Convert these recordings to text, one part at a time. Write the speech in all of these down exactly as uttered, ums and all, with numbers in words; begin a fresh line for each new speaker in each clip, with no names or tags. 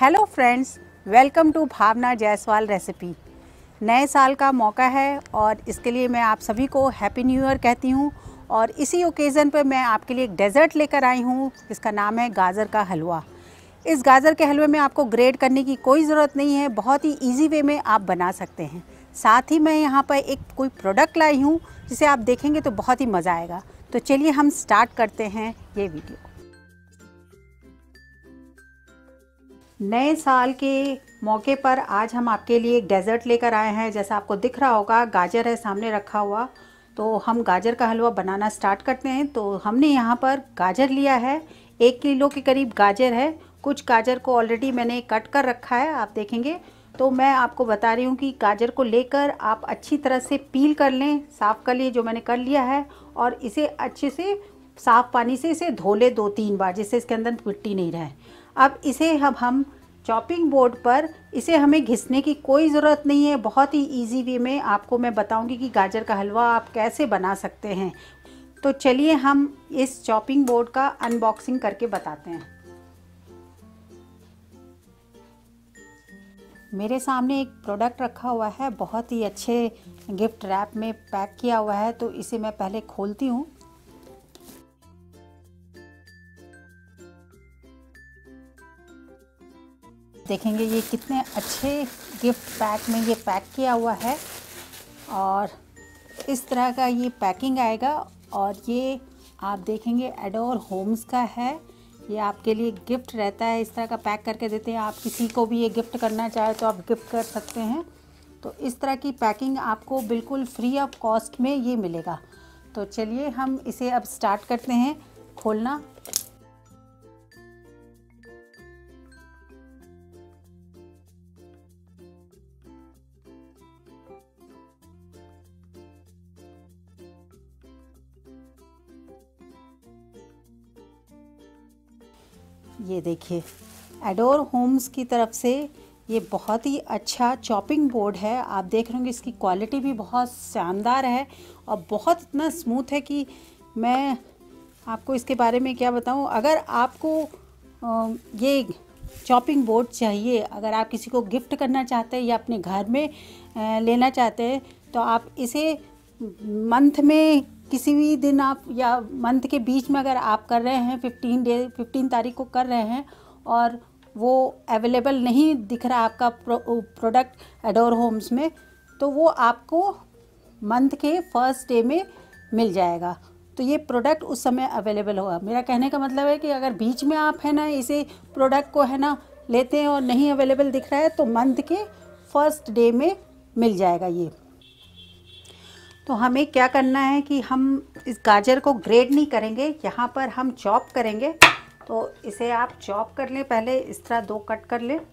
Hello friends, welcome to Bhavna Jaiswal recipe. नए साल का मौका है और इसके लिए मैं आप सभी को हैप्पी न्यू ईयर कहती हूँ। और इसी ओकेज़न पर मैं आपके लिए एक डेज़र्ट लेकर आई हूँ जिसका नाम है गाजर का हलवा। इस गाजर के हलवे में आपको ग्रेट करने की कोई ज़रूरत नहीं है, बहुत ही इजी वे में आप बना सकते हैं। साथ ही मैं यहाँ पर एक कोई प्रोडक्ट लाई हूँ जिसे आप देखेंगे तो बहुत ही मज़ा आएगा। तो चलिए हम स्टार्ट करते हैं ये वीडियो। नए साल के मौके पर आज हम आपके लिए एक डेज़र्ट लेकर आए हैं। जैसा आपको दिख रहा होगा, गाजर है सामने रखा हुआ। तो हम गाजर का हलवा बनाना स्टार्ट करते हैं। तो हमने यहाँ पर गाजर लिया है, एक किलो के करीब गाजर है। कुछ गाजर को ऑलरेडी मैंने कट कर रखा है, आप देखेंगे। तो मैं आपको बता रही हूँ कि गाजर को लेकर आप अच्छी तरह से पील कर लें, साफ़ कर लिए, जो मैंने कर लिया है। और इसे अच्छे से साफ़ पानी से इसे धो ले दो तीन बार, जिससे इसके अंदर मिट्टी नहीं रहे। अब इसे अब हम चॉपिंग बोर्ड पर, इसे हमें घिसने की कोई ज़रूरत नहीं है। बहुत ही इजी वे में आपको मैं बताऊंगी कि गाजर का हलवा आप कैसे बना सकते हैं। तो चलिए हम इस चॉपिंग बोर्ड का अनबॉक्सिंग करके बताते हैं। मेरे सामने एक प्रोडक्ट रखा हुआ है, बहुत ही अच्छे गिफ्ट रैप में पैक किया हुआ है। तो इसे मैं पहले खोलती हूँ। देखेंगे ये कितने अच्छे गिफ्ट पैक में ये पैक किया हुआ है। और इस तरह का ये पैकिंग आएगा। और ये आप देखेंगे एडोर होम्स का है। ये आपके लिए गिफ्ट रहता है, इस तरह का पैक करके देते हैं। आप किसी को भी ये गिफ्ट करना चाहे तो आप गिफ्ट कर सकते हैं। तो इस तरह की पैकिंग आपको बिल्कुल फ्री ऑफ कॉस्ट में ये मिलेगा। तो चलिए हम इसे अब स्टार्ट करते हैं खोलना। ये देखिए, एडोर होम्स की तरफ से ये बहुत ही अच्छा चॉपिंग बोर्ड है। आप देख रहे होंगे इसकी क्वालिटी भी बहुत शानदार है और बहुत इतना स्मूथ है कि मैं आपको इसके बारे में क्या बताऊं। अगर आपको ये चॉपिंग बोर्ड चाहिए, अगर आप किसी को गिफ्ट करना चाहते हैं या अपने घर में लेना चाहते हैं, तो आप इसे मंथ में किसी भी दिन आप या मंथ के बीच में अगर आप कर रहे हैं, फिफ्टीन डे फिफ्टीन तारीख को कर रहे हैं और वो अवेलेबल नहीं दिख रहा आपका प्रो, प्रोडक्ट एडोर होम्स में, तो वो आपको मंथ के फर्स्ट डे में मिल जाएगा। तो ये प्रोडक्ट उस समय अवेलेबल होगा। मेरा कहने का मतलब है कि अगर बीच में आप है ना इसे प्रोडक्ट को है ना लेते हैं और नहीं अवेलेबल दिख रहा है, तो मंथ के फर्स्ट डे में मिल जाएगा ये। तो हमें क्या करना है कि हम इस गाजर को ग्रेट नहीं करेंगे, यहाँ पर हम चॉप करेंगे। तो इसे आप चॉप कर लें, पहले इस तरह दो कट कर लें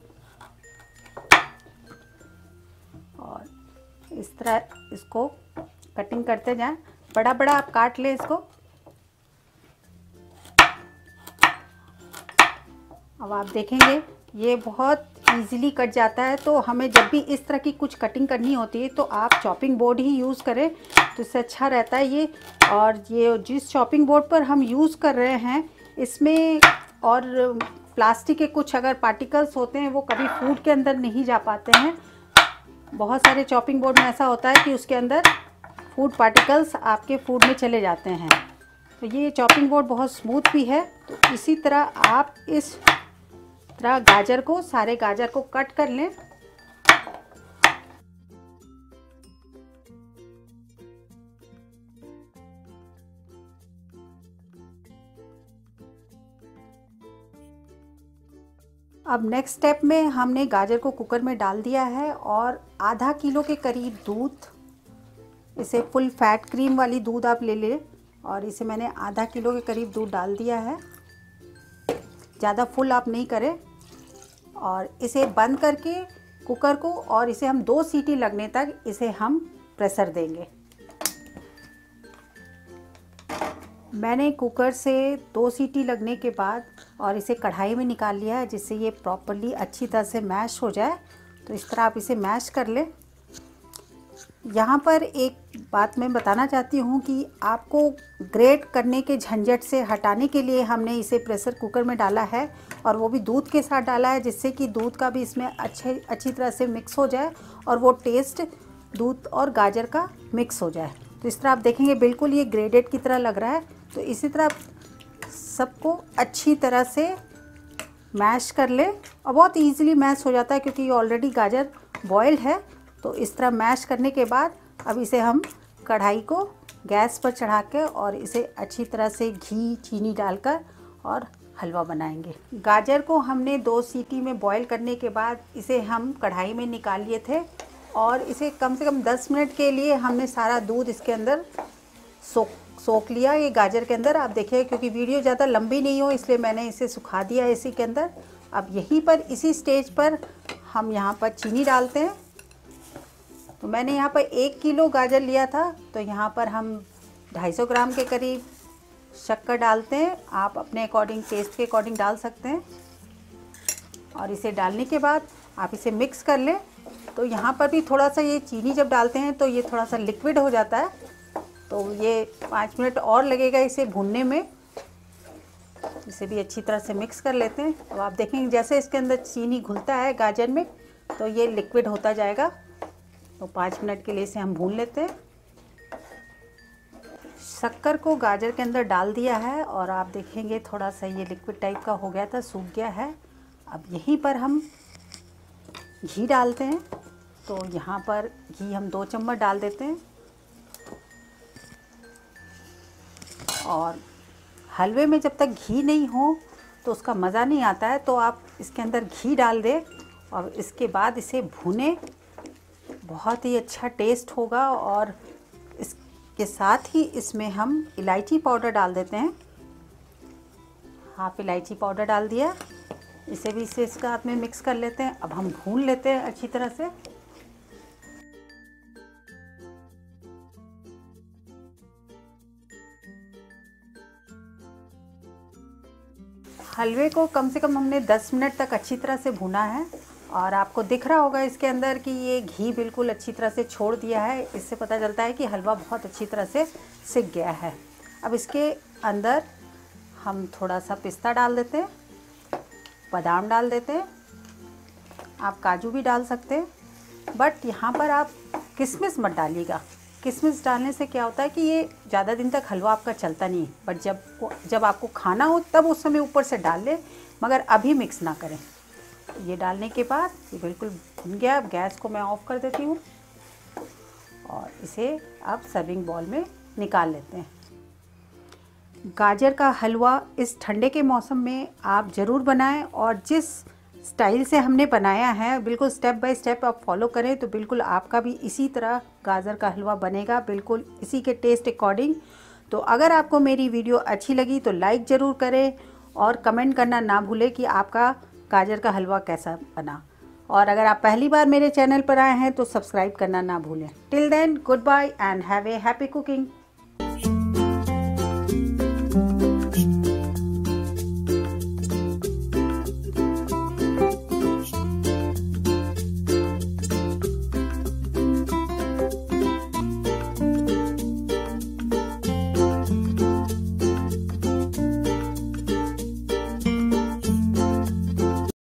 और इस तरह इसको कटिंग करते जाएं। बड़ा बड़ा आप काट लें इसको। अब आप देखेंगे ये बहुत इजीली कट जाता है। तो हमें जब भी इस तरह की कुछ कटिंग करनी होती है तो आप चॉपिंग बोर्ड ही यूज़ करें, तो इससे अच्छा रहता है ये। और ये जिस चॉपिंग बोर्ड पर हम यूज़ कर रहे हैं, इसमें और प्लास्टिक के कुछ अगर पार्टिकल्स होते हैं वो कभी फूड के अंदर नहीं जा पाते हैं। बहुत सारे चॉपिंग बोर्ड में ऐसा होता है कि उसके अंदर फूड पार्टिकल्स आपके फूड में चले जाते हैं। तो ये चॉपिंग बोर्ड बहुत स्मूथ भी है। तो इसी तरह आप इस तरह गाजर को, सारे गाजर को कट कर लें। अब नेक्स्ट स्टेप में हमने गाजर को कुकर में डाल दिया है और आधा किलो के करीब दूध, इसे फुल फैट क्रीम वाली दूध आप ले लें। और इसे मैंने आधा किलो के करीब दूध डाल दिया है, ज़्यादा फुल आप नहीं करें। और इसे बंद करके कुकर को, और इसे हम दो सीटी लगने तक इसे हम प्रेशर देंगे। मैंने कुकर से दो सीटी लगने के बाद और इसे कढ़ाई में निकाल लिया है, जिससे ये प्रॉपरली अच्छी तरह से मैश हो जाए। तो इस तरह आप इसे मैश कर लें। यहाँ पर एक बात मैं बताना चाहती हूँ कि आपको ग्रेट करने के झंझट से हटाने के लिए हमने इसे प्रेशर कुकर में डाला है, और वो भी दूध के साथ डाला है, जिससे कि दूध का भी इसमें अच्छे अच्छी तरह से मिक्स हो जाए और वो टेस्ट दूध और गाजर का मिक्स हो जाए। तो इस तरह आप देखेंगे बिल्कुल ये ग्रेडेड की तरह लग रहा है। तो इसी तरह सबको अच्छी तरह से मैश कर ले, और बहुत ईज़िली मैश हो जाता है क्योंकि ये ऑलरेडी गाजर बॉयल्ड है। तो इस तरह मैश करने के बाद अब इसे हम कढ़ाई को गैस पर चढ़ा के और इसे अच्छी तरह से घी चीनी डालकर और हलवा बनाएंगे। गाजर को हमने दो सीटी में बॉईल करने के बाद इसे हम कढ़ाई में निकाल लिए थे, और इसे कम से कम दस मिनट के लिए हमने सारा दूध इसके अंदर सोख सोख लिया ये गाजर के अंदर। आप देखिए क्योंकि वीडियो ज़्यादा लंबी नहीं हो इसलिए मैंने इसे सुखा दिया इसी के अंदर। अब यहीं पर इसी स्टेज पर हम यहाँ पर चीनी डालते हैं। तो मैंने यहाँ पर एक किलो गाजर लिया था, तो यहाँ पर हम ढाई सौ ग्राम के करीब शक्कर डालते हैं। आप अपने अकॉर्डिंग टेस्ट के अकॉर्डिंग डाल सकते हैं, और इसे डालने के बाद आप इसे मिक्स कर लें। तो यहाँ पर भी थोड़ा सा ये चीनी जब डालते हैं तो ये थोड़ा सा लिक्विड हो जाता है, तो ये पाँच मिनट और लगेगा इसे भूनने में। इसे भी अच्छी तरह से मिक्स कर लेते हैं। अब आप देखेंगे जैसे इसके अंदर चीनी घुलता है गाजर में तो ये लिक्विड होता जाएगा। तो पाँच मिनट के लिए इसे हम भून लेते हैं। शक्कर को गाजर के अंदर डाल दिया है, और आप देखेंगे थोड़ा सा ये लिक्विड टाइप का हो गया था, सूख गया है। अब यहीं पर हम घी डालते हैं। तो यहाँ पर घी हम दो चम्मच डाल देते हैं, और हलवे में जब तक घी नहीं हो तो उसका मज़ा नहीं आता है। तो आप इसके अंदर घी डाल दें और इसके बाद इसे भूनें, बहुत ही अच्छा टेस्ट होगा। और इसके साथ ही इसमें हम इलायची पाउडर डाल देते हैं। हाफ इलायची पाउडर डाल दिया, इसे भी इसे इसके साथ में मिक्स कर लेते हैं। अब हम भून लेते हैं अच्छी तरह से। हलवे को कम से कम हमने दस मिनट तक अच्छी तरह से भुना है, और आपको दिख रहा होगा इसके अंदर कि ये घी बिल्कुल अच्छी तरह से छोड़ दिया है। इससे पता चलता है कि हलवा बहुत अच्छी तरह से सिक गया है। अब इसके अंदर हम थोड़ा सा पिस्ता डाल देते हैं, बादाम डाल देते हैं, आप काजू भी डाल सकते हैं, बट यहाँ पर आप किशमिश मत डालिएगा। किशमिश डालने से क्या होता है कि ये ज़्यादा दिन तक हलवा आपका चलता नहीं है। बट जब जब आपको खाना हो तब उस समय ऊपर से डाल लें, मगर अभी मिक्स ना करें। ये डालने के बाद ये बिल्कुल भुन गया। अब गैस को मैं ऑफ़ कर देती हूँ, और इसे अब सर्विंग बॉल में निकाल लेते हैं। गाजर का हलवा इस ठंडे के मौसम में आप ज़रूर बनाएं, और जिस स्टाइल से हमने बनाया है बिल्कुल स्टेप बाय स्टेप आप फॉलो करें तो बिल्कुल आपका भी इसी तरह गाजर का हलवा बनेगा, बिल्कुल इसी के टेस्ट अकॉर्डिंग। तो अगर आपको मेरी वीडियो अच्छी लगी तो लाइक ज़रूर करें, और कमेंट करना ना भूलें कि आपका गाजर का हलवा कैसा बना। और अगर आप पहली बार मेरे चैनल पर आए हैं तो सब्सक्राइब करना ना भूलें। Till then good bye and have a happy cooking.